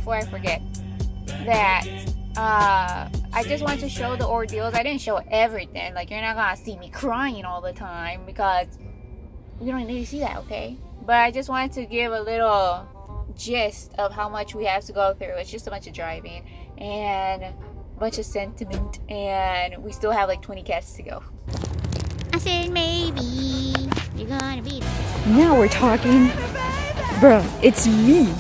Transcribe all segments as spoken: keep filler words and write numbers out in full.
before I forget that uh, I just wanted to show the ordeals. I didn't show everything. Like, you're not gonna see me crying all the time because we don't need to see that, okay? But I just wanted to give a little gist of how much we have to go through. It's just a bunch of driving and a bunch of sentiment, and we still have like twenty cats to go. I said maybe you're gonna be there. Now we're talking. Bruh, it's me.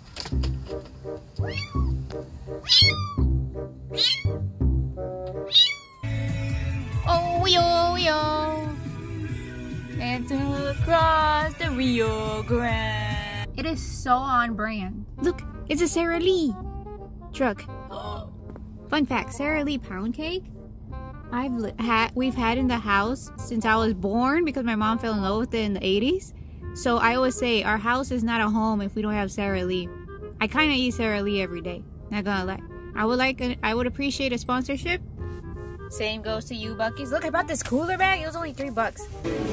Oh yo yo, and across the Rio Grande. It is so on brand. Look, it's a Sara Lee truck. Fun fact: Sara Lee pound cake I've had we've had in the house since I was born because my mom fell in love with it in the eighties. So I always say our house is not a home if we don't have Sara Lee. I kind of eat Sara Lee every day. Not gonna lie. I would like a, I would appreciate a sponsorship. Same goes to you, Bucky's. Look, I bought this cooler bag. It was only three bucks.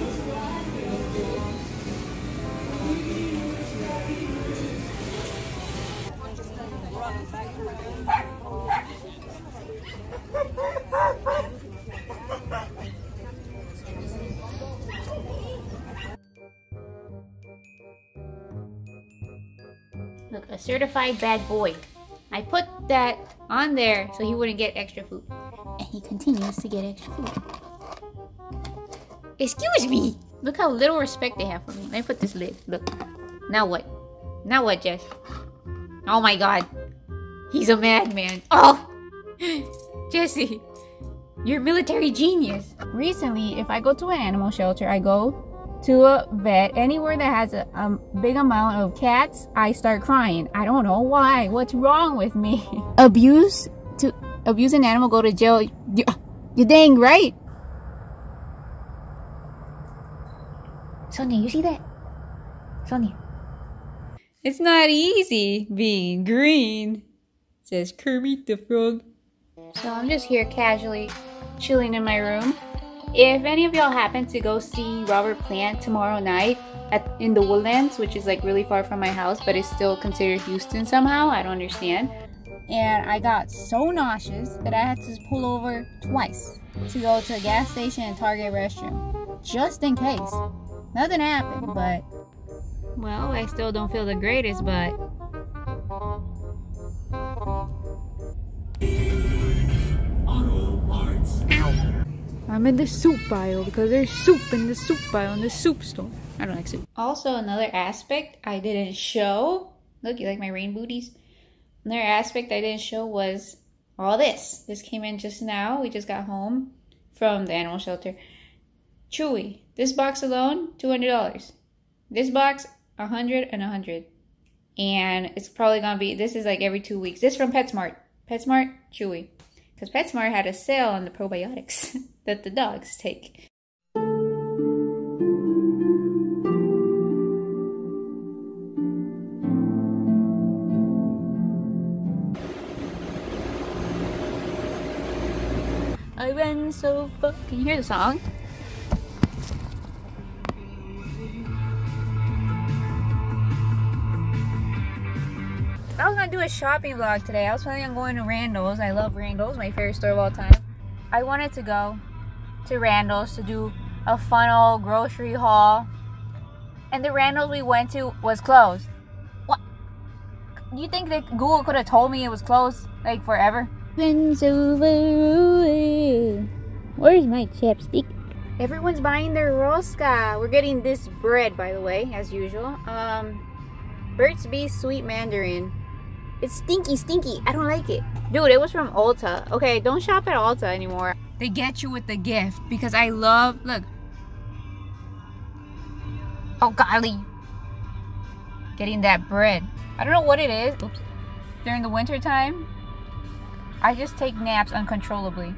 Look, a certified bad boy. I put that on there so he wouldn't get extra food. And he continues to get extra food. Excuse me! Look how little respect they have for me. Let me put this lid. Look. Now what? Now what, Jess? Oh my god. He's a madman. Oh! Jesse, you're a military genius. Recently, if I go to an animal shelter, I go to a vet, anywhere that has a, a big amount of cats, I start crying. I don't know why. What's wrong with me? Abuse to abuse an animal, go to jail. You, you're dang right. Sonia, you see that? Sonia. It's not easy being green, says Kermit the Frog. So I'm just here casually chilling in my room. If any of y'all happen to go see Robert Plant tomorrow night at in the Woodlands, which is like really far from my house, but it's still considered Houston somehow, I don't understand. And I got so nauseous that I had to pull over twice to go to a gas station and Target restroom, just in case. Nothing happened, but well, I still don't feel the greatest, but ow. I'm in the soup aisle because there's soup in the soup aisle in the soup store. I don't like soup. Also, another aspect I didn't show. Look, you like my rain booties? Another aspect I didn't show was all this. This came in just now. We just got home from the animal shelter. Chewy. This box alone, two hundred dollars. This box, one hundred and one hundred. And it's probably gonna be, this is like every two weeks. This from PetSmart. PetSmart, Chewy. Because PetSmart had a sale on the probiotics that the dogs take. I ran so far. Can you hear the song? I was gonna do a shopping vlog today. I was planning on going to Randall's. I love Randall's, my favorite store of all time. I wanted to go to Randall's to do a fun old grocery haul. And the Randall's we went to was closed. What? Do you think that Google could have told me it was closed, like, forever? Where's my chapstick? Everyone's buying their rosca. We're getting this bread, by the way, as usual. Um, Burt's Bees Sweet Mandarin. It's stinky, stinky. I don't like it. Dude, it was from Ulta. Okay, don't shop at Ulta anymore. They get you with the gift because I love, look. Oh, golly. Getting that bread. I don't know what it is. Oops. During the winter time, I just take naps uncontrollably.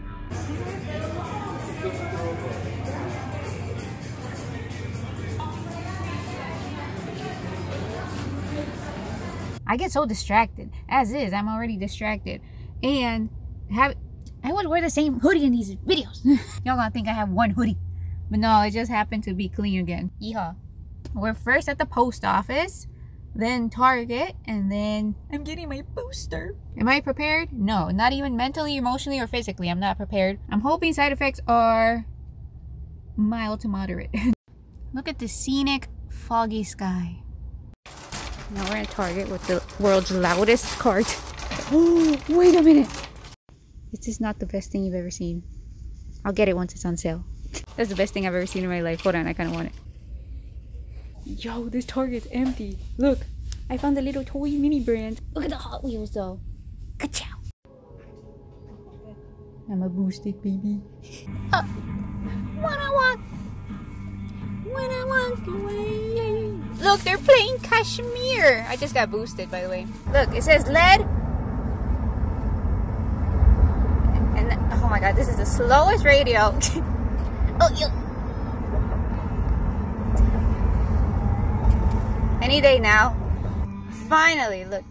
I get so distracted. As is, I'm already distracted. And have I would wear the same hoodie in these videos. Y'all gonna think I have one hoodie. But no, it just happened to be clean again. Yeehaw. We're first at the post office. then Target, and then I'm getting my booster. Am I prepared? No, not even mentally, emotionally, or physically. I'm not prepared. I'm hoping side effects are mild to moderate. Look at the scenic, foggy sky. Now we're in Target with the world's loudest cart. Oh, wait a minute. This is not the best thing you've ever seen. I'll get it once it's on sale. That's the best thing I've ever seen in my life. Hold on, I kind of want it. Yo, this Target's empty. Look, I found the little toy mini brand. Look at the Hot Wheels though. Ka-chow. I'm a boosted baby. Uh, what I want. When I want the way. Look, they're playing Kashmir. I just got boosted, by the way. Look, it says lead. And oh my god, this is the slowest radio. Oh, yo. Any day now. Finally, look.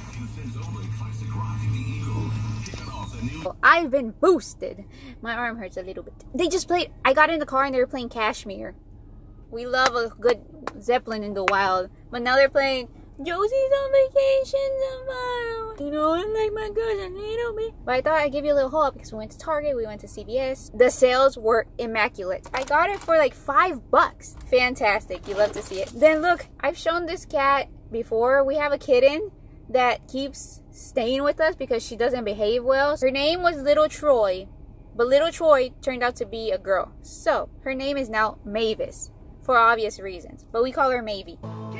I've been boosted. My arm hurts a little bit. They just played. I got in the car and they were playing Kashmir. We love a good Zeppelin in the wild. But now they're playing Josie's on vacation tomorrow. You know, I like my girls a little bit. But I thought I'd give you a little haul because we went to Target, we went to C V S. The sales were immaculate. I got it for like five bucks. Fantastic. You love to see it. Then look, I've shown this cat before. We have a kitten that keeps staying with us because she doesn't behave well. Her name was Little Troy, but Little Troy turned out to be a girl. So her name is now Mavis for obvious reasons, but we call her Mavie.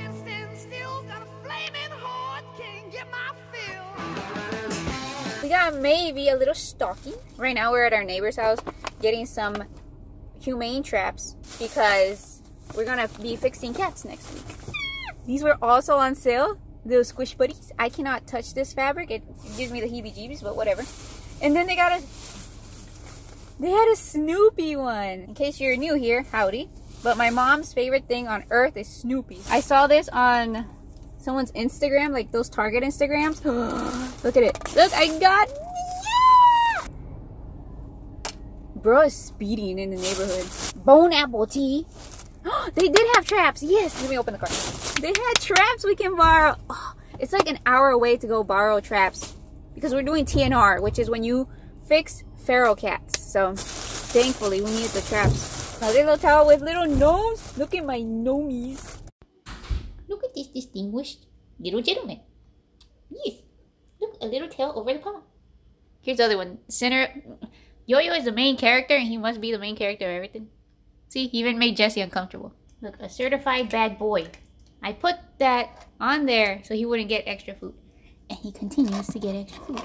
We got Mavie a little stocking. Right now we're at our neighbor's house getting some humane traps because we're gonna be fixing cats next week. These were also on sale. Those squish buddies. I cannot touch this fabric. It gives me the heebie-jeebies, but whatever. And then they got a... They had a Snoopy one. In case you're new here, howdy. But my mom's favorite thing on earth is Snoopy. I saw this on someone's Instagram, like those Target Instagrams. Look at it. Look, I got... Yeah! Bro is speeding in the neighborhood. Bone apple tea. They did have traps. Yes. Let me open the car. They had traps we can borrow. Oh, it's like an hour away to go borrow traps because we're doing T N R, which is when you fix feral cats. So thankfully we needed the traps. A little towel with little gnomes. Look at my gnomies. Look at this distinguished little gentleman. Yes. Look, a little tail over the paw. Here's the other one. Center. Yo-Yo is the main character and he must be the main character of everything. See, he even made Jesse uncomfortable. Look, a certified bad boy. I put that on there so he wouldn't get extra food. And he continues to get extra food.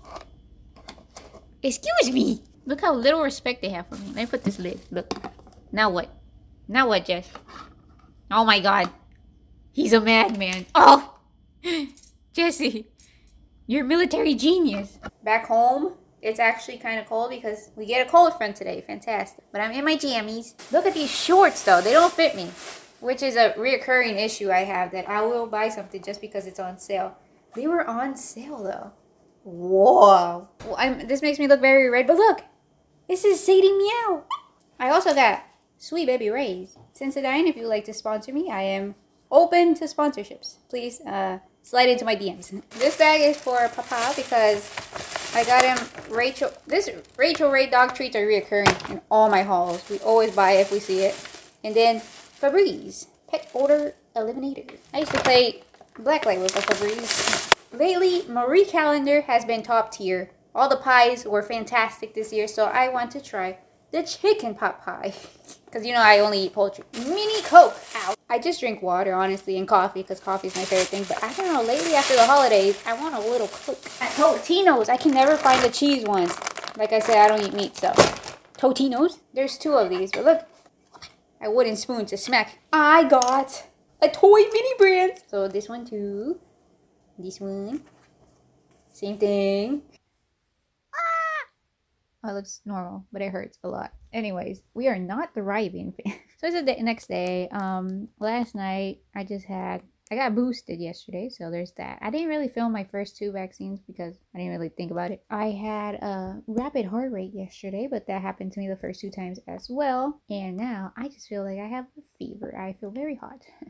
Excuse me! Look how little respect they have for me. Let me put this lid. Look. Now what? Now what, Jess? Oh my god. He's a madman. Oh! Jesse, you're a military genius. Back home, it's actually kind of cold because we get a cold front today. Fantastic. But I'm in my jammies. Look at these shorts though. They don't fit me. Which is a reoccurring issue I have, that I will buy something just because it's on sale. They were on sale though. Whoa. Well, I'm, this makes me look very red, but look. This is seidimeow. I also got Sweet Baby Ray's. Sensodyne, if you would like to sponsor me, I am open to sponsorships. Please uh, slide into my D Ms. This bag is for Papa because I got him Rachel. This Rachel Ray dog treats are reoccurring in all my hauls. We always buy it if we see it. And then Febreze Pet Odor Eliminator. I used to play Blacklight with a Febreze. Lately, Marie Calendar has been top tier. All the pies were fantastic this year, so I want to try the chicken pot pie. Because you know I only eat poultry. Mini Coke. Ow. I just drink water, honestly, and coffee, because coffee is my favorite thing. But I don't know, lately after the holidays, I want a little Coke. At Totino's, I can never find the cheese ones. Like I said, I don't eat meat, so. Totino's? There's two of these, but look. A wooden spoon to smack. I got a toy mini brand. So this one too. This one. Same thing. Ah! Oh, it looks normal, but it hurts a lot. Anyways, we are not thriving. So it's the next day. Um, last night I just had, I got boosted yesterday, so there's that. I didn't really film my first two vaccines because I didn't really think about it. I had a rapid heart rate yesterday, but that happened to me the first two times as well. And now I just feel like I have a fever. I feel very hot.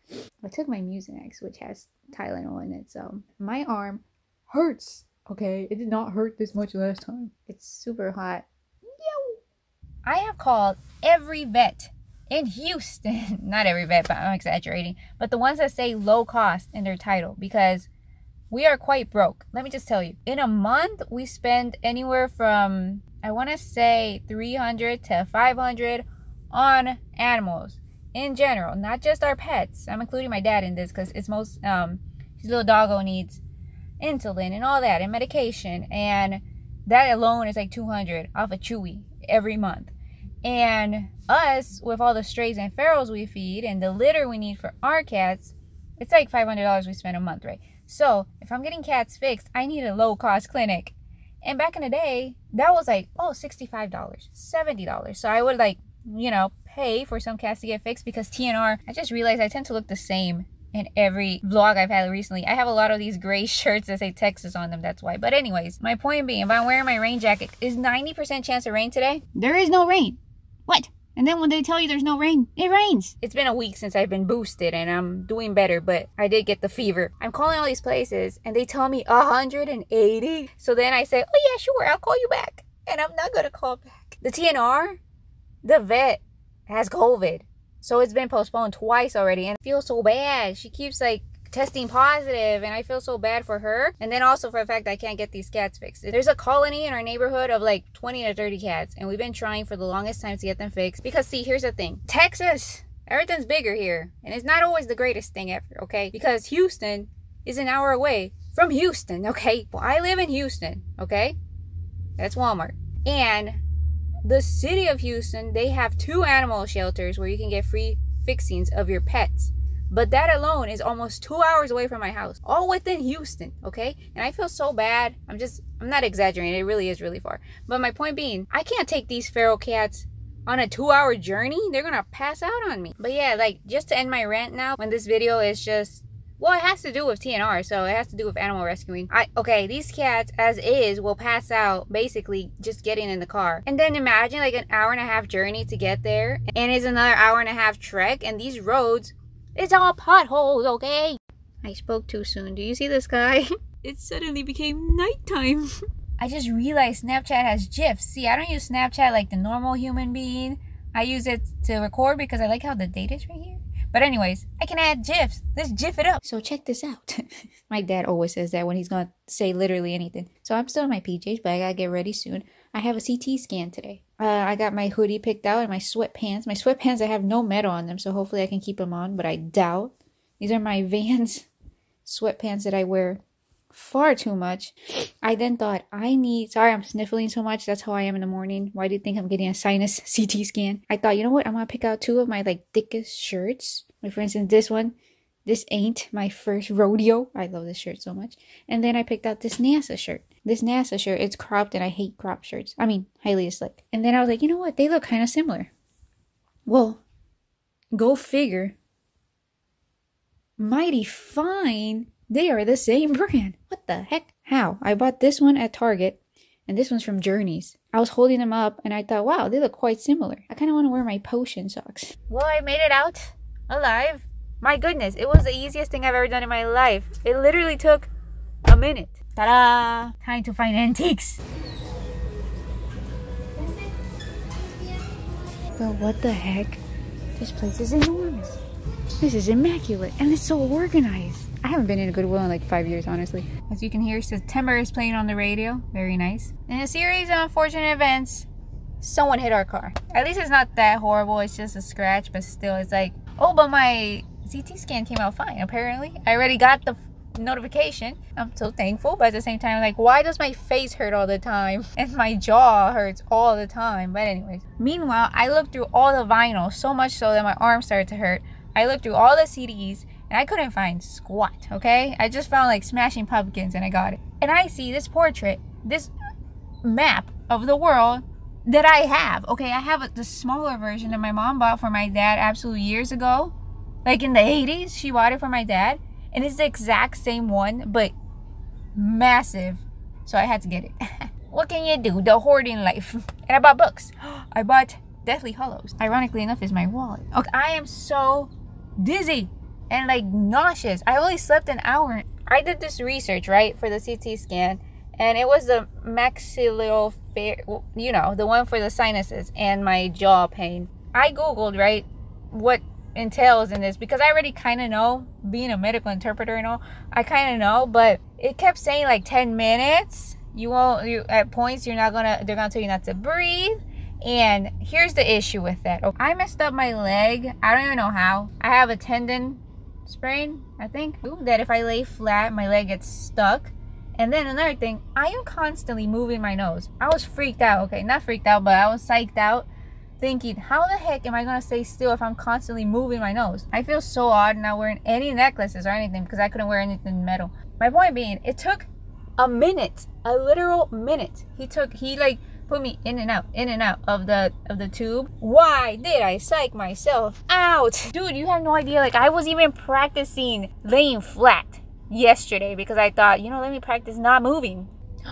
I took my Mucinex, which has Tylenol in it, so my arm hurts. Okay, it did not hurt this much last time. It's super hot. I have called every vet in Houston. Not every vet, but I'm exaggerating. But the ones that say low cost in their title, because we are quite broke. Let me just tell you. In a month, we spend anywhere from, I want to say three hundred to five hundred on animals in general, not just our pets. I'm including my dad in this because it's most, um, his little doggo needs insulin and all that and medication. And that alone is like two hundred off a Chewy every month. And us, with all the strays and ferals we feed and the litter we need for our cats, it's like five hundred dollars we spend a month, right? So if I'm getting cats fixed, I need a low cost clinic. And back in the day, that was like, oh, sixty-five dollars, seventy dollars. So I would like, you know, pay for some cats to get fixed because T N R, I just realized I tend to look the same in every vlog I've had recently. I have a lot of these gray shirts that say Texas on them, that's why. But anyways, my point being, if I'm wearing my rain jacket, is ninety percent chance of rain today? There is no rain. What? And then when they tell you there's no rain, it rains. It's been a week since I've been boosted and I'm doing better, but I did get the fever. I'm calling all these places and they tell me one hundred eighty. So then I say, oh yeah, sure, I'll call you back. And I'm not gonna call back. The T N R, the vet has COVID. So it's been postponed twice already and I feel so bad. She keeps like testing positive and I feel so bad for her. And then also for the fact that I can't get these cats fixed. There's a colony in our neighborhood of like twenty to thirty cats and we've been trying for the longest time to get them fixed. Because see, here's the thing. Texas, everything's bigger here. And it's not always the greatest thing ever, okay? Because Houston is an hour away from Houston, okay? Well, I live in Houston, okay? That's Walmart. And the city of Houston, they have two animal shelters where you can get free fixings of your pets. But that alone is almost two hours away from my house. All within Houston, okay? And I feel so bad. I'm just, I'm not exaggerating. It really is really far. But my point being, I can't take these feral cats on a two hour journey. They're gonna pass out on me. But yeah, like, just to end my rant now, when this video is just, well, it has to do with T N R, so it has to do with animal rescuing. I okay, these cats, as is, will pass out basically just getting in the car. And then imagine like an hour and a half journey to get there. And it's another hour and a half trek. And these roads, it's all potholes, okay? I spoke too soon. Do you see the sky? It suddenly became nighttime. I just realized Snapchat has GIFs. See, I don't use Snapchat like the normal human being. I use it to record because I like how the date is right here. But anyways, I can add GIFs. Let's GIF it up. So check this out. My dad always says that when he's gonna say literally anything. So I'm still in my P Js, but I gotta get ready soon. I have a C T scan today. Uh, I got my hoodie picked out and my sweatpants. My sweatpants, I have no metal on them, so hopefully I can keep them on, but I doubt. These are my Vans sweatpants that I wear far too much. I then thought, I need... Sorry, I'm sniffling so much. That's how I am in the morning. Why do you think I'm getting a sinus C T scan? I thought, you know what? I'm gonna pick out two of my, like, thickest shirts. Like, for instance, this one. This ain't my first rodeo. I love this shirt so much. And then I picked out this NASA shirt. This NASA shirt, it's cropped and I hate crop shirts. I mean, highly slick. And then I was like, you know what? They look kind of similar. Well, go figure. Mighty fine. They are the same brand. What the heck? How? I bought this one at Target and this one's from Journeys. I was holding them up and I thought, wow, they look quite similar. I kind of want to wear my potion socks. Well, I made it out alive. My goodness, it was the easiest thing I've ever done in my life. It literally took a minute. Ta-da! Time to find antiques. But what the heck? This place is enormous. This is immaculate and it's so organized. I haven't been in a Goodwill in like five years, honestly. As you can hear, September is playing on the radio. Very nice. In a series of unfortunate events, someone hit our car. At least it's not that horrible. It's just a scratch, but still, it's like, oh, but my C T scan came out fine, apparently. I already got the notification. I'm so thankful, but at the same time, like, why does my face hurt all the time? And my jaw hurts all the time. But anyways. Meanwhile, I looked through all the vinyl, so much so that my arm started to hurt. I looked through all the C Ds, and I couldn't find squat, okay? I just found, like, Smashing Pumpkins, and I got it. And I see this portrait, this map of the world that I have. Okay, I have a, the smaller version that my mom bought for my dad absolutely years ago. Like in the eighties, she bought it for my dad. And it's the exact same one, but massive. So I had to get it. What can you do? The hoarding life. And I bought books. I bought Deathly Hallows. Ironically enough, is my wallet. Okay, I am so dizzy and like nauseous. I only slept an hour. I did this research, right, for the C T scan, and it was the maxillofacial, you know, the one for the sinuses and my jaw pain. I googled, right, what entails in this, because I already kind of know, being a medical interpreter and all, I kind of know, but it kept saying like ten minutes. You won't, you at points you're not gonna, they're gonna tell you not to breathe. And here's the issue with that. I messed up my leg. I don't even know how. I have a tendon sprain, I think, that if I lay flat, my leg gets stuck. And then another thing, I am constantly moving my nose. I was freaked out. Okay, not freaked out, but I was psyched out, thinking, how the heck am I gonna stay still if I'm constantly moving my nose? I feel so odd not wearing any necklaces or anything, because I couldn't wear anything metal. My point being, it took a minute, a literal minute. He took, he like put me in and out, in and out of the of the tube. Why did I psych myself out? Dude, you have no idea. Like, I was even practicing laying flat yesterday because I thought, you know, let me practice not moving.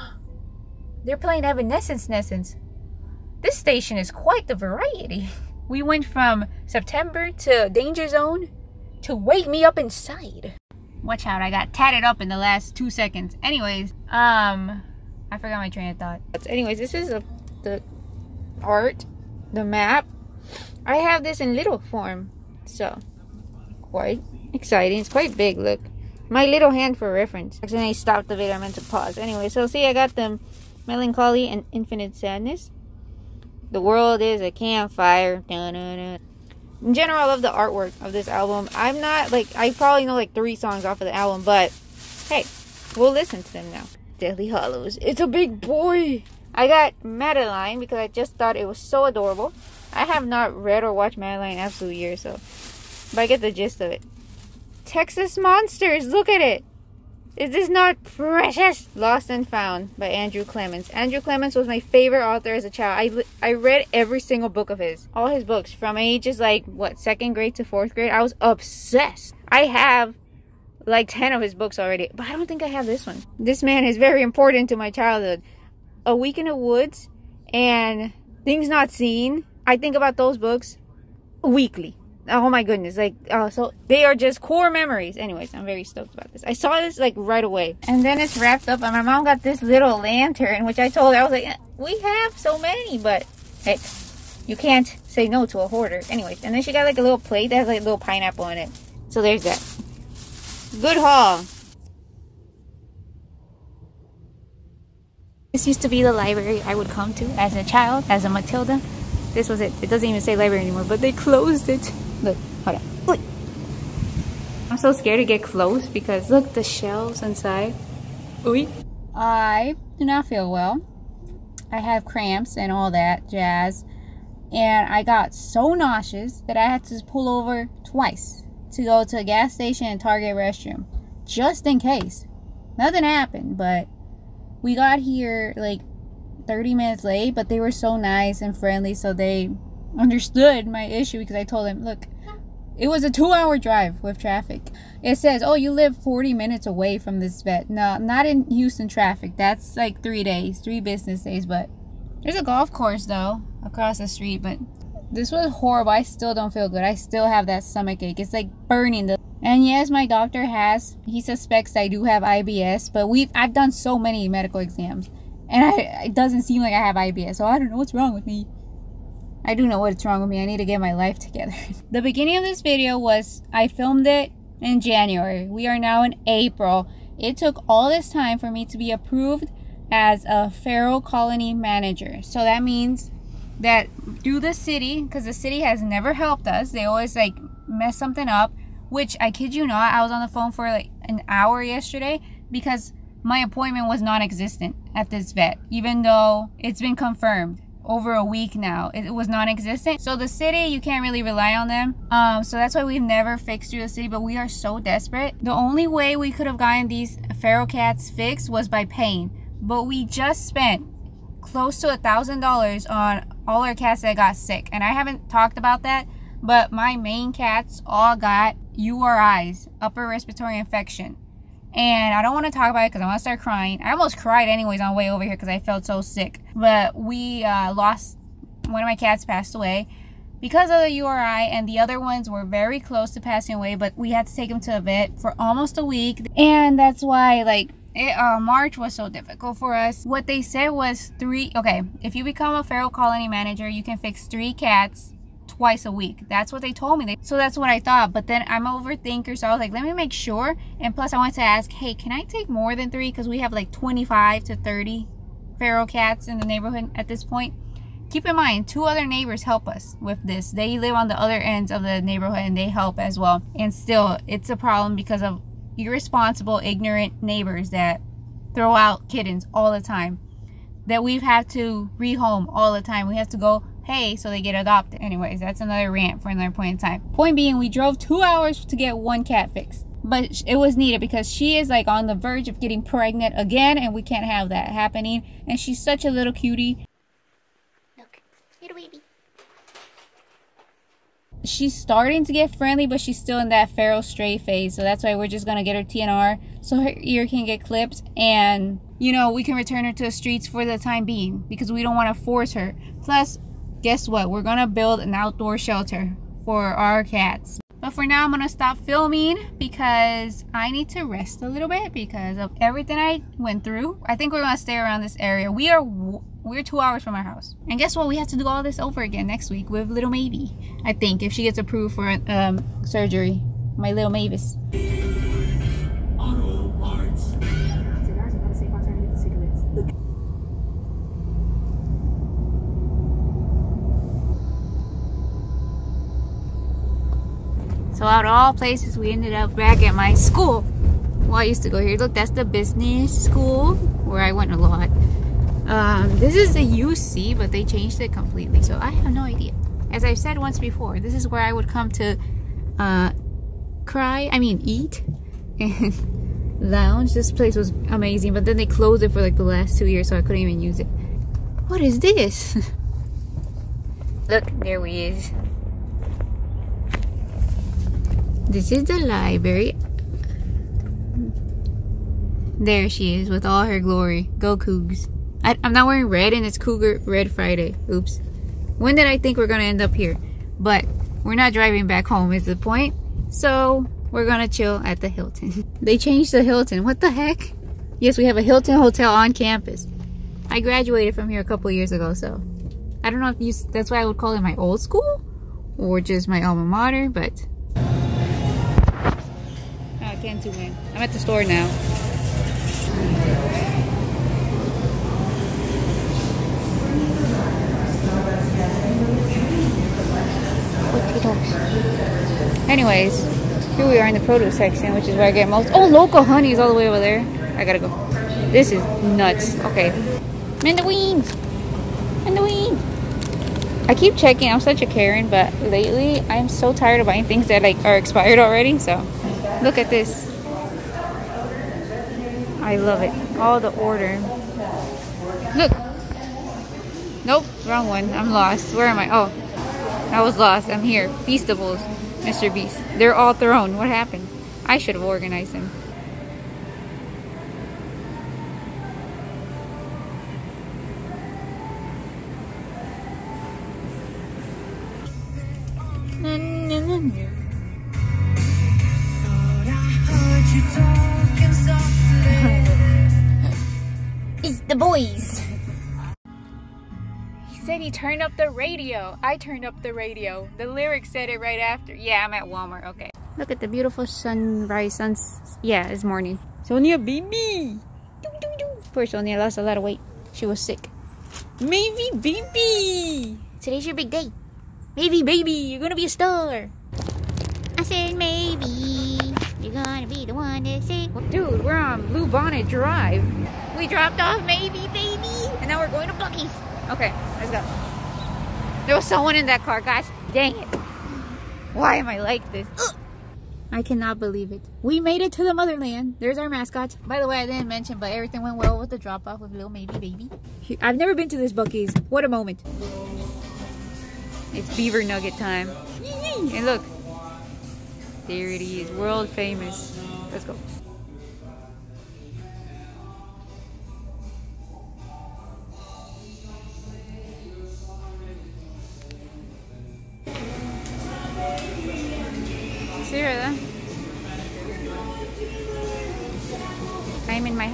They're playing Evanescence Nessence. This station is quite the variety. We went from September to Danger Zone to Wake Me Up Inside. Watch out, I got tatted up in the last two seconds. Anyways, um, I forgot my train of thought. But anyways, this is a, the art, the map. I have this in little form, so quite exciting. It's quite big, look. My little hand for reference. Actually, I stopped the video, I meant to pause. Anyway, so see, I got them Melancholy and Infinite Sadness. The world is a campfire. Dun, dun, dun. In general, I love the artwork of this album. I'm not, like, I probably know like three songs off of the album, but hey, we'll listen to them now. Deathly Hallows. It's a big boy. I got Madeline because I just thought it was so adorable. I have not read or watched Madeline in absolute years, so, but I get the gist of it. Texas Monsters. Look at it. Is this not precious? Lost and Found by Andrew Clements. Andrew Clements was my favorite author as a child. I, I read every single book of his. All his books. From ages like, what, second grade to fourth grade. I was obsessed. I have like ten of his books already. But I don't think I have this one. This man is very important to my childhood. A Week in the Woods and Things Not Seen. I think about those books weekly. Oh my goodness, like, oh, so they are just core memories. Anyways, I'm very stoked about this. I saw this like right away, and then it's wrapped up, and my mom got this little lantern, which I told her, I was like, we have so many, but hey, you can't say no to a hoarder. Anyways, and then she got like a little plate that has like a little pineapple in it. So there's that. Good haul. This used to be the library I would come to as a child, as a Matilda. This was it. It doesn't even say library anymore, but they closed it. Look, hold on. Look. I'm so scared to get close because look, the shelves inside. Ooh. I do not feel well. I have cramps and all that jazz. And I got so nauseous that I had to pull over twice to go to a gas station and Target restroom. Just in case. Nothing happened, but we got here like thirty minutes late, but they were so nice and friendly, so they understood my issue because I told them, look, it was a two hour drive with traffic. It says, oh, you live forty minutes away from this vet. No, not in Houston traffic. That's like three days, three business days, but there's a golf course though across the street. But this was horrible. I still don't feel good. I still have that stomach ache. It's like burning. The and yes, my doctor has, he suspects I do have I B S, but we've I've done so many medical exams. And I, it doesn't seem like I have I B S, so I don't know what's wrong with me. I do know what's wrong with me. I need to get my life together. The beginning of this video was, I filmed it in January. We are now in April. It took all this time for me to be approved as a feral colony manager. So that means that through the city, because the city has never helped us. They always like mess something up, which I kid you not, I was on the phone for like an hour yesterday because my appointment was non-existent at this vet, even though it's been confirmed over a week now. It was non-existent. So the city, you can't really rely on them. Um, so that's why we've never fixed through the city, but we are so desperate. The only way we could have gotten these feral cats fixed was by paying. But we just spent close to a thousand dollars on all our cats that got sick. And I haven't talked about that, but my main cats all got U R Is, upper respiratory infection. And I don't want to talk about it because I want to start crying. I almost cried anyways on the way over here because I felt so sick. But we uh, lost, one of my cats passed away. because of the U R I, and the other ones were very close to passing away, but we had to take them to a vet for almost a week. And that's why, like, it, uh, March was so difficult for us. What they said was three, okay, if you become a feral colony manager, you can fix three cats twice a week. That's what they told me. So that's what I thought. But then I'm an overthinker, so I was like, let me make sure. And plus I wanted to ask, hey, can I take more than three? Because we have like twenty-five to thirty feral cats in the neighborhood at this point. Keep in mind, two other neighbors help us with this. They live on the other ends of the neighborhood and they help as well. And still, it's a problem because of irresponsible, ignorant neighbors that throw out kittens all the time, that we've had to rehome all the time. We have to go, hey, so they get adopted. Anyways, that's another rant for another point in time. Point being, we drove two hours to get one cat fixed. But it was needed because she is like on the verge of getting pregnant again, and we can't have that happening. And she's such a little cutie. Look, little baby. She's starting to get friendly, but she's still in that feral stray phase. So that's why we're just gonna get her T N R so her ear can get clipped, and you know, we can return her to the streets for the time being because we don't want to force her. Plus, guess what? We're gonna build an outdoor shelter for our cats. But for now, I'm gonna stop filming because I need to rest a little bit because of everything I went through. I think we're gonna stay around this area. We are we're two hours from our house, and guess what? We have to do all this over again next week with little Maybe. I think if she gets approved for um, surgery, my little Mavis. Auto parts. Cigars are not a safe alternative to cigarettes. So out of all places, we ended up back at my school. Well, I used to go here. Look, that's the business school where I went a lot. Um, this is the U C, but they changed it completely. So I have no idea. As I've said once before, this is where I would come to uh, cry, I mean eat, and lounge. This place was amazing, but then they closed it for like the last two years, so I couldn't even use it. What is this? Look, there we is. This is the library. There she is with all her glory. Go Cougs. I, I'm not wearing red and it's Cougar Red Friday. Oops. When did I think we're going to end up here? But we're not driving back home is the point. So we're going to chill at the Hilton. They changed the Hilton. What the heck? Yes, we have a Hilton hotel on campus. I graduated from here a couple years ago, so I don't know if you, that's why I would call it my old school or just my alma mater, but can't zoom in. I'm at the store now. Anyways, here we are in the produce section, which is where I get most. Oh, local honey is all the way over there. I gotta go. This is nuts. Okay. Mandarin! Mandarin! I keep checking. I'm such a Karen, but lately I'm so tired of buying things that like are expired already, so. Look at this. I love it. All the order. Look. Nope, wrong one. I'm lost. Where am I? Oh, I was lost. I'm here. Feastables, Mister Beast. They're all thrown. What happened? I should have organized them. It's the boys. He said he turned up the radio. I turned up the radio. The lyrics said it right after. Yeah, I'm at Walmart. Okay. Look at the beautiful sunrise. Suns. Yeah, it's morning. Sonia, baby. Poor Sonia lost a lot of weight. She was sick. Maybe, baby. Today's your big day. Maybe, baby. You're gonna be a star. I said maybe you're gonna be the one that say. Dude, we're on Blue Bonnet Drive. We dropped off Maybe Baby, and now we're going to Buc-ee's. Okay, let's go. There was someone in that car, gosh, dang it. Why am I like this? Ugh. I cannot believe it. We made it to the motherland. There's our mascot. By the way, I didn't mention, but everything went well with the drop-off with little Maybe Baby. I've never been to this Buc-ee's. What a moment. It's beaver nugget time. And look. There it is, world famous. Let's go.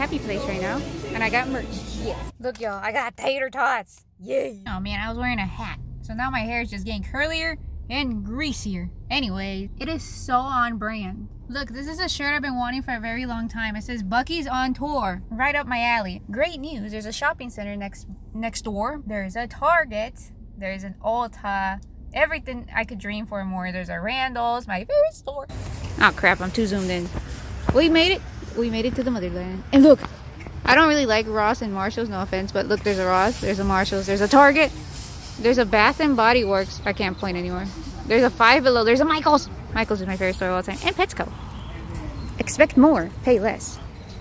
happy place right now. And I got merch. Yeah. Look, y'all. I got tater tots. Yay. Oh, man. I was wearing a hat. So now my hair is just getting curlier and greasier. Anyway, it is so on brand. Look, this is a shirt I've been wanting for a very long time. It says Bucky's on tour. Right up my alley. Great news. There's a shopping center next next door. There's a Target. There's an Ulta. Everything I could dream for and more. There's a Randall's, my favorite store. Oh crap, I'm too zoomed in. We made it. We made it to the motherland. And look, I don't really like Ross and Marshalls, no offense, but look, there's a Ross, there's a Marshalls, there's a Target, there's a Bath and Body Works. I can't point anymore. There's a Five Below, there's a Michael's. Michael's is my favorite store of all time. And Petco. Expect more, pay less.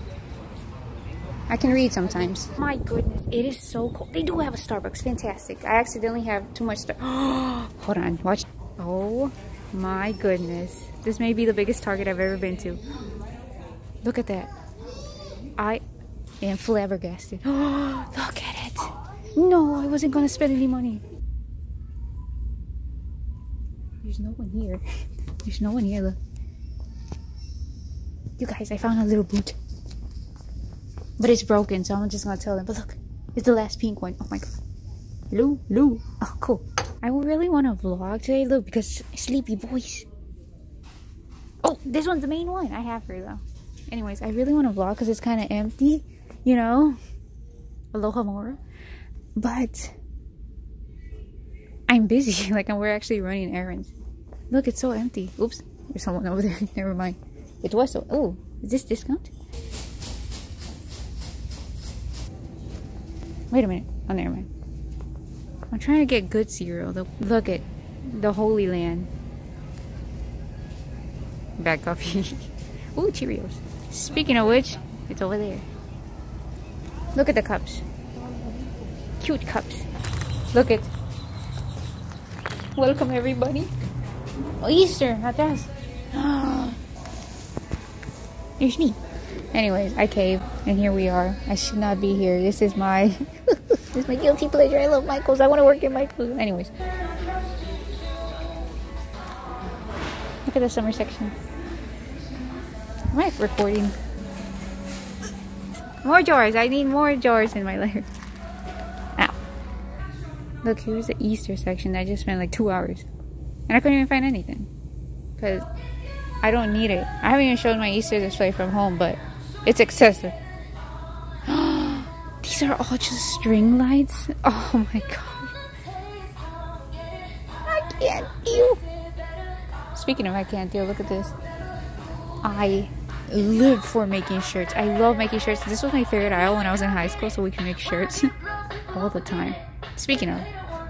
I can read sometimes. My goodness, it is so cold. They do have a Starbucks, fantastic. I accidentally have too much stuff. Hold on, watch. Oh my goodness. This may be the biggest Target I've ever been to. Look at that. I am flabbergasted. Oh, look at it. No, I wasn't gonna spend any money. There's no one here. There's no one here, look. You guys, I found a little boot. But it's broken, so I'm just gonna tell them. But look, it's the last pink one. Oh my god. Lou, Lou. Oh, cool. I really want to vlog today, look, because sleepy voice. Oh, this one's the main one. I have her, though. Anyways, I really want to vlog because it's kind of empty, you know? Aloha Mora. But I'm busy. Like, we're actually running errands. Look, it's so empty. Oops. There's someone over there. Never mind. It was so... Oh, is this discount? Wait a minute. Oh, never mind. I'm trying to get good cereal. Look at the Holy Land. Bad coffee. Ooh, Cheerios. Speaking of which, it's over there. Look at the cups. Cute cups. Look at. Welcome everybody. Oh, Easter, atrás. There's me. Anyways, I caved, and here we are. I should not be here. This is my, this is my guilty pleasure. I love Michael's. I want to work in Michael's. Anyways, look at the summer section. Am I recording? More jars. I need more jars in my life. Ow. Look, here's the Easter section. I just spent like two hours, and I couldn't even find anything because I don't need it. I haven't even shown my Easter display from home, but it's excessive. These are all just string lights. Oh my god. I can't deal. Speaking of I can't deal, look at this. I live for making shirts. I love making shirts. This was my favorite aisle when I was in high school, so we can make shirts all the time. Speaking of,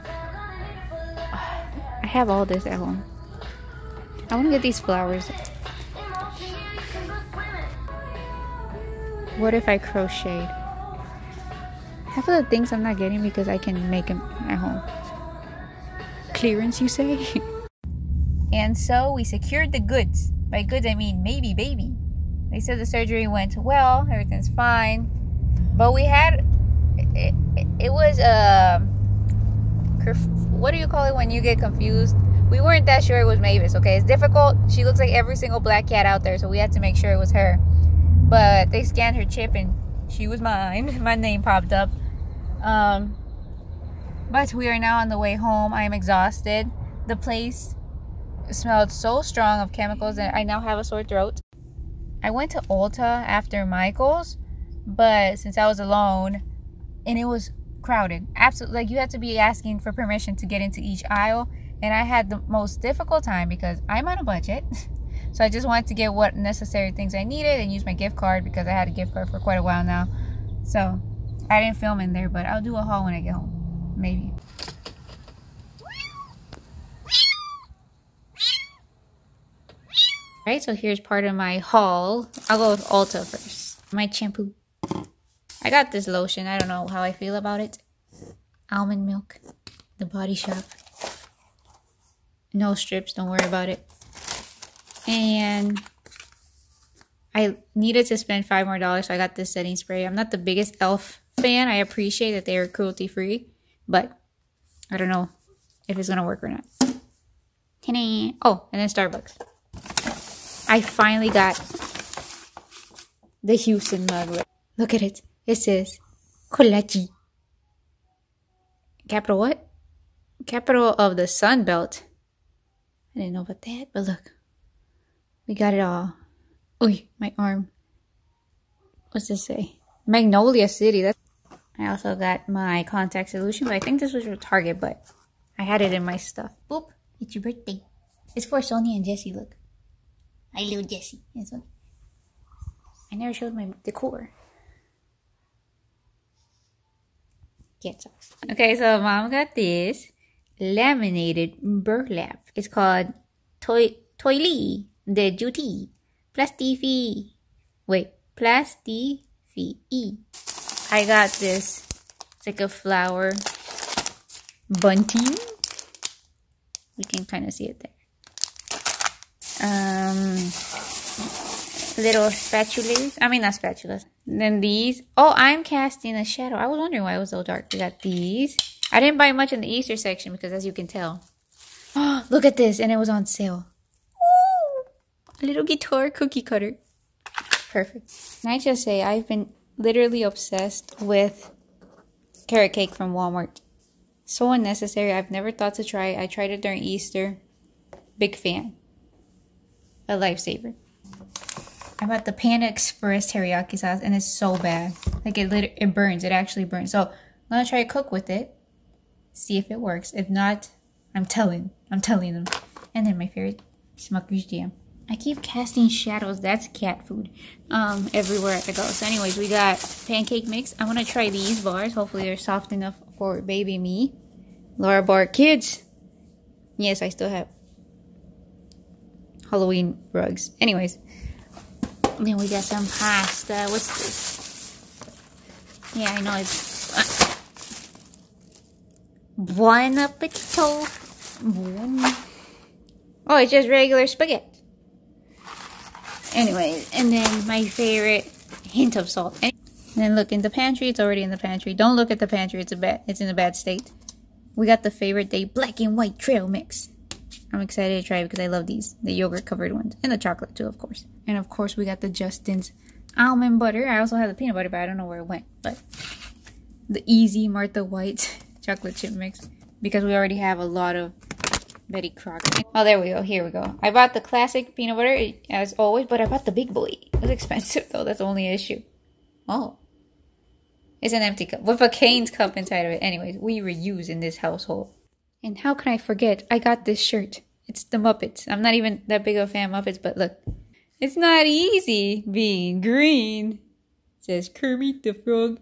I have all this at home. I want to get these flowers. What if I crocheted? Half of the things I'm not getting because I can make them at home. Clearance, you say? And so we secured the goods. By goods, I mean maybe baby. They said the surgery went well, everything's fine. But we had, it, it, it was, uh, what do you call it when you get confused? We weren't that sure it was Mavis, okay? It's difficult. She looks like every single black cat out there, so we had to make sure it was her. But they scanned her chip and she was mine. My name popped up. Um, but we are now on the way home. I am exhausted. The place smelled so strong of chemicals that I now have a sore throat. I went to Ulta after Michael's, but since I was alone, and it was crowded. Absolutely, like you had to be asking for permission to get into each aisle. And I had the most difficult time because I'm on a budget. So I just wanted to get what necessary things I needed and use my gift card because I had a gift card for quite a while now. So I didn't film in there, but I'll do a haul when I get home. Maybe. Alright, so here's part of my haul. I'll go with Ulta first. My shampoo. I got this lotion. I don't know how I feel about it. Almond milk. The Body Shop. No strips, don't worry about it. And I needed to spend five more dollars, so I got this setting spray. I'm not the biggest e l f fan. I appreciate that they are cruelty free, but I don't know if it's gonna work or not. Oh, and then Starbucks. I finally got the Houston mug. Look at it. It says Kolachi. Capital what? Capital of the Sun Belt. I didn't know about that, but look. We got it all. Oy, my arm. What's this say? Magnolia City. That's I also got my contact solution, but I think this was from Target, but I had it in my stuff. Boop, it's your birthday. It's for Sonia and Jessie, look. Hi, little Jessie and Sonia. I never showed my decor. Cat socks. Okay, so mom got this laminated burlap. It's called Toy Toily de Juti. Plastifi. Wait, Plastifi. I got this. It's like a flower bunting. You can kind of see it there. Um, little spatulas. I mean, not spatulas. And then these. Oh, I'm casting a shadow. I was wondering why it was so dark. We got these. I didn't buy much in the Easter section because, as you can tell. Oh, look at this. And it was on sale. Ooh, a little guitar cookie cutter. Perfect. Can I just say, I've been literally obsessed with carrot cake from Walmart. So unnecessary. I've never thought to try it. I tried it during Easter. Big fan. A lifesaver. I bought the Panda Express teriyaki sauce and it's so bad. Like it lit it burns. It actually burns. So I'm gonna try to cook with it. See if it works. If not, I'm telling. I'm telling them. And then my favorite Smucker's jam. I keep casting shadows. That's cat food. Um, everywhere I go. So anyways, we got pancake mix. I want to try these bars. Hopefully they're soft enough for baby me. Laura Bar Kids. Yes, I still have Halloween rugs. Anyways. Then we got some pasta. What's this? Yeah, I know it's... Uh, buon appetito. Buon. Oh, it's just regular spaghetti. Anyways, and then my favorite hint of salt. And then look in the pantry. It's already in the pantry. Don't look at the pantry. It's a bad. It's in a bad state. We got the favorite day black and white trail mix. I'm excited to try it because I love these. The yogurt covered ones. And the chocolate too, of course. And of course, we got the Justin's almond butter. I also have the peanut butter, but I don't know where it went. But the easy Martha White chocolate chip mix. Because we already have a lot of Betty Crocker. Oh, there we go. Here we go. I bought the classic peanut butter, as always, but I bought the big boy. It was expensive, though. That's the only issue. Oh. It's an empty cup with a Cane's cup inside of it. Anyways, we reuse in this household. And how can I forget? I got this shirt. It's the Muppets. I'm not even that big of a fan of Muppets, but look. It's not easy being green. It says Kermit the Frog.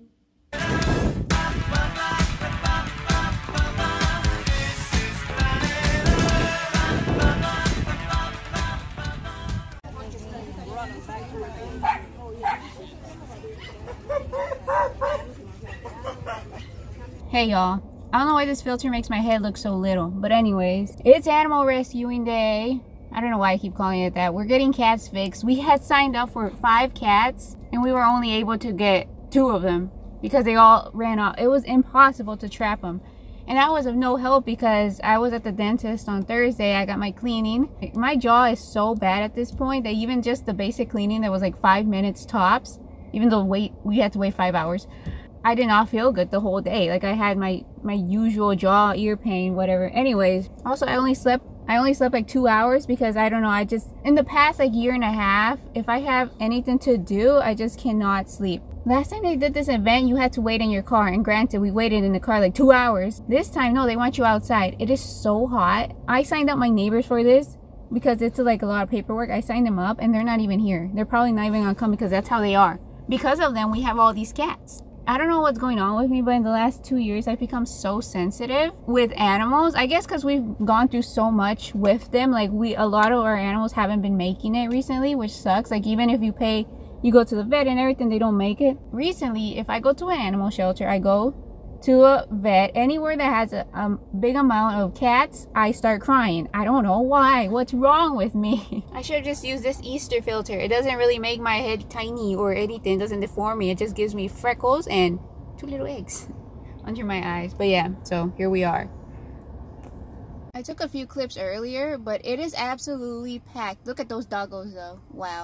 Hey y'all, I don't know why this filter makes my head look so little, but anyways, it's animal rescuing day. I don't know why I keep calling it that. We're getting cats fixed. We had signed up for five cats and we were only able to get two of them because they all ran off. It was impossible to trap them. And that was of no help because I was at the dentist on Thursday. I got my cleaning. My jaw is so bad at this point that even just the basic cleaning that was like five minutes tops, even though wait we had to wait five hours. I did not feel good the whole day. Like I had my my usual jaw, ear pain, whatever. Anyways, also I only slept I only slept like two hours because I don't know, I just in the past like year and a half, if I have anything to do, I just cannot sleep. Last time they did this event, you had to wait in your car, and granted we waited in the car like two hours. This time no, they want you outside. It is so hot. I signed up my neighbors for this because it's like a lot of paperwork. I signed them up and they're not even here. They're probably not even gonna come because that's how they are. Because of them, we have all these cats. I don't know what's going on with me, but in the last two years, I've become so sensitive with animals. I guess because we've gone through so much with them. Like we, a lot of our animals haven't been making it recently, which sucks. Like even if you pay, you go to the vet and everything, they don't make it. Recently, if I go to an animal shelter, I go to a vet, anywhere that has a, a big amount of cats, I start crying. I don't know why. What's wrong with me? I should have just used this Easter filter. It doesn't really make my head tiny or anything. It doesn't deform me. It just gives me freckles and two little eggs under my eyes. But yeah, so here we are. I took a few clips earlier, but it is absolutely packed. Look at those doggos though. Wow.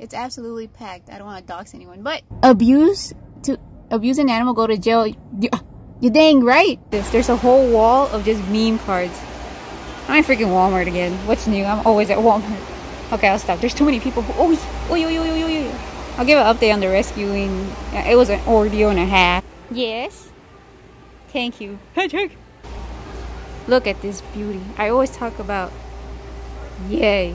It's absolutely packed. I don't want to dox anyone, but abuse to abuse an animal, go to jail. You, you dang right. There's, there's a whole wall of just meme cards. I'm at freaking Walmart again. What's new? I'm always at Walmart. Okay, I'll stop. There's too many people. Who, oh, oh, oh, oh, oh, oh, oh. I'll give an update on the rescuing. It was an ordeal and a half. Yes. Thank you. Look at this beauty. I always talk about. Yay.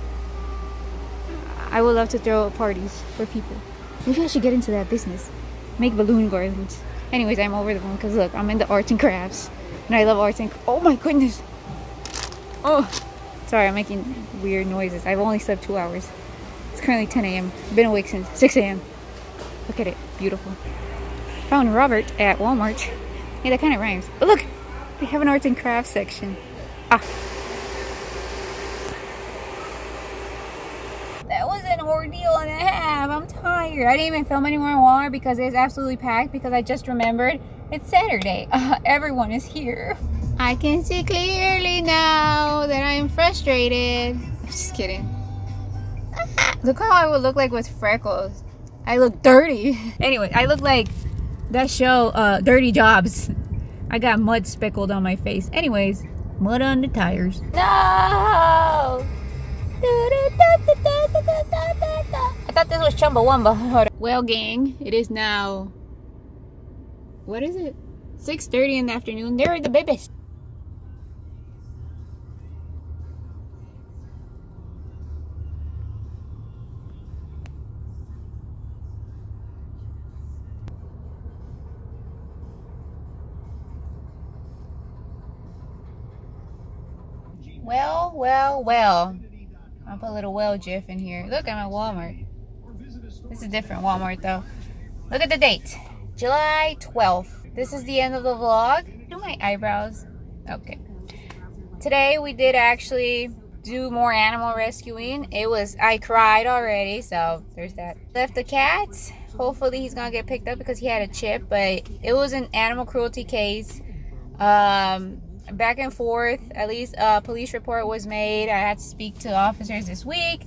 I would love to throw parties for people. Maybe I should get into that business. Make balloon gardens. Anyways, I'm over the phone because look, I'm into arts and crafts. And I love arts and... Oh my goodness. Oh. Sorry, I'm making weird noises. I've only slept two hours. It's currently ten A M Been awake since six A M Look at it. Beautiful. Found Robert at Walmart. Yeah, that kind of rhymes. But look! They have an arts and crafts section. Ah. That was an ordeal and a half. I'm tired. I didn't even film anymore in Walmart because it's absolutely packed because I just remembered it's Saturday. Uh, everyone is here. I can see clearly now that I'm frustrated. Just kidding. Look how I would look like with freckles. I look dirty. Anyway, I look like that show, uh, Dirty Jobs. I got mud speckled on my face. Anyways, mud on the tires. No! I thought this was Chumbawamba. Well, gang, it is now, what is it? six thirty in the afternoon. There are the babies. Well, well, well. I'll put a little well gif in here. Look, I'm at Walmart. This is a different Walmart though. Look at the date. July twelfth. This is the end of the vlog. Do my eyebrows. Okay. Today we did actually do more animal rescuing. It was, I cried already, so there's that. Left the cat. Hopefully he's gonna get picked up because he had a chip, but it was an animal cruelty case. Um... Back and forth. At least a police report was made. I had to speak to officers this week.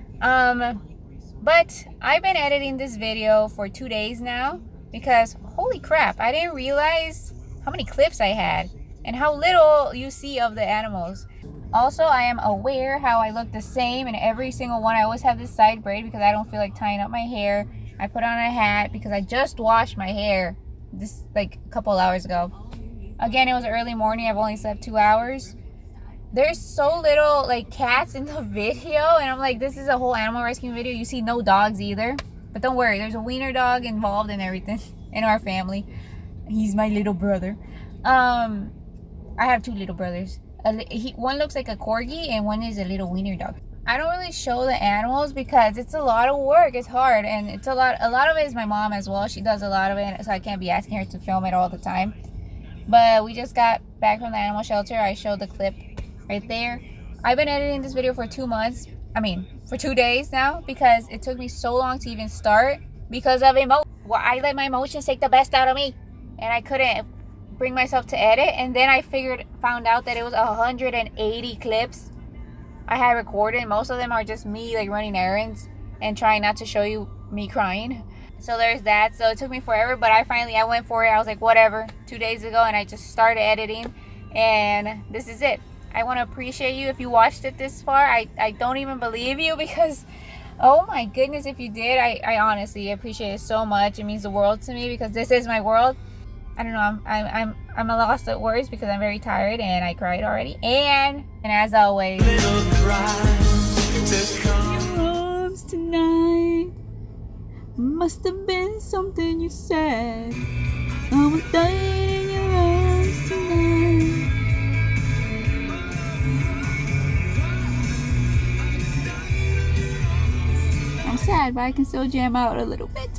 Um, but I've been editing this video for two days now because holy crap, I didn't realize how many clips I had and how little you see of the animals. Also, I am aware how I look the same in every single one. I always have this side braid because I don't feel like tying up my hair. I put on a hat because I just washed my hair this like a couple hours ago. Again, it was early morning. I've only slept two hours. There's so little like cats in the video, and I'm like, this is a whole animal rescue video. You see no dogs either, but don't worry, there's a wiener dog involved in everything in our family. He's my little brother. Um, I have two little brothers. A, he, one looks like a corgi, and one is a little wiener dog. I don't really show the animals because it's a lot of work. It's hard, and it's a lot. A lot of it is my mom as well. She does a lot of it, so I can't be asking her to film it all the time. But we just got back from the animal shelter. I showed the clip right there. I've been editing this video for two months. I mean, for two days now because it took me so long to even start because of emotion. Well, I let my emotions take the best out of me, and I couldn't bring myself to edit. And then I figured, found out that it was one hundred eighty clips I had recorded. Most of them are just me like running errands and trying not to show you me crying. So there's that. So it took me forever, but I finally, I went for it. I was like, whatever, two days ago, and I just started editing, and this is it. I want to appreciate you if you watched it this far. I, I don't even believe you because, oh my goodness, if you did, I, I honestly appreciate it so much. It means the world to me because this is my world. I don't know, I'm, I'm, I'm, I'm a lost at words because I'm very tired and I cried already. And, and as always, arms tonight. Must have been something you said. I was dying in your arms tonight. I'm sad, but I can still jam out a little bit.